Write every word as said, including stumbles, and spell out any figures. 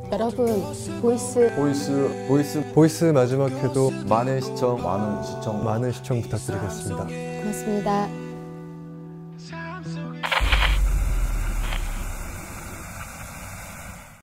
여러분, 보이스 보이스 보이스 보이스 마지막 회도 많은 시청 많은 시청 많은 시청 부탁드리겠습니다. 고맙습니다.